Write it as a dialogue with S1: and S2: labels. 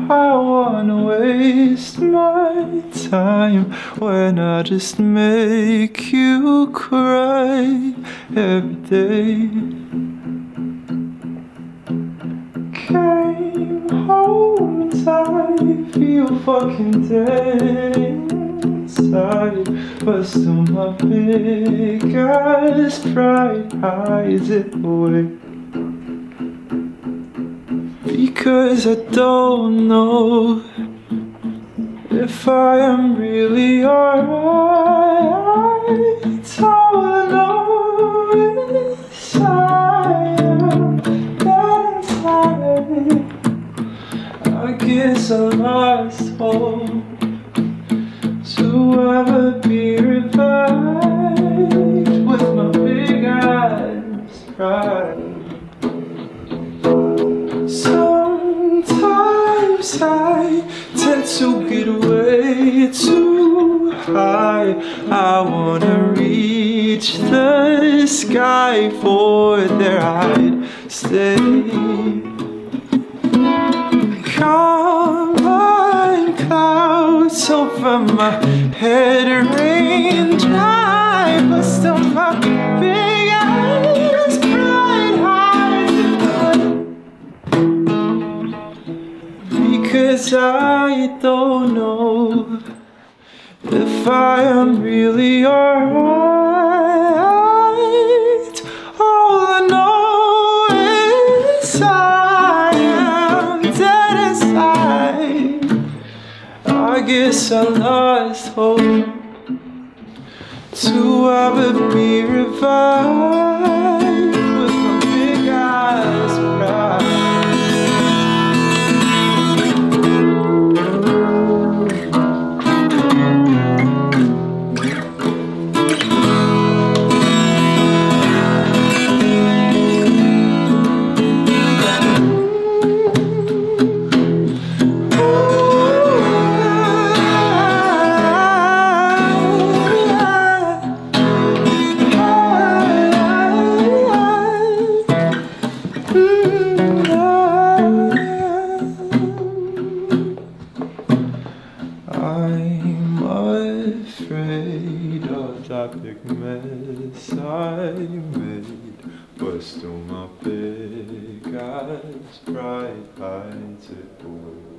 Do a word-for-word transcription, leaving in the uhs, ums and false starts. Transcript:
S1: I wanna waste my time when I just make you cry every day. Came home and I feel fucking dead inside, but still my big ass pride hides it away. Because I don't know if I am really alright. All I know is I am dead inside. I guess I lost hope to ever be revived with my big eyes pride. Sometimes I tend to get way too high. I wanna reach the sky for there I'd stay. Combine clouds over my head, rain dry, but still my big eyes bright hides it. Because I don't know if I am really alright. All I know is I am dead inside. I guess I lost hope to ever be revived with my big eyes bright. I'm afraid of that big mess I made, but still my big eyes bright hides it away.